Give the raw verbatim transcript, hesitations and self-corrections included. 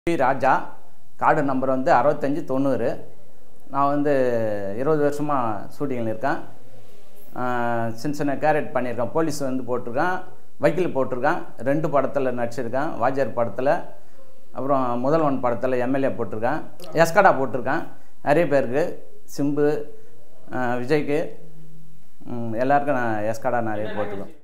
B ராஜா card number வந்து அறுபத்தஞ்சு தொண்ணூறு. நான் வந்து இருபது வருஷமாக ஷூட்டிங்கில் இருக்கேன். சின்ன சின்ன கேரக்ட் பண்ணியிருக்கேன். போலீஸ் வந்து போட்டிருக்கேன், வக்கீல் போட்டிருக்கேன், ரெண்டு படத்தில் நடிச்சிருக்கேன். வாஜர் படத்தில், அப்புறம் முதல்வன் படத்தில் எம்எல்ஏ போட்டிருக்கேன். எஸ்கடா போட்டிருக்கேன். நிறைய பேருக்கு, சிம்பு, விஜய்க்கு எல்லாருக்கும் நான் எஸ்கடா நிறைய போட்டிருக்கேன்.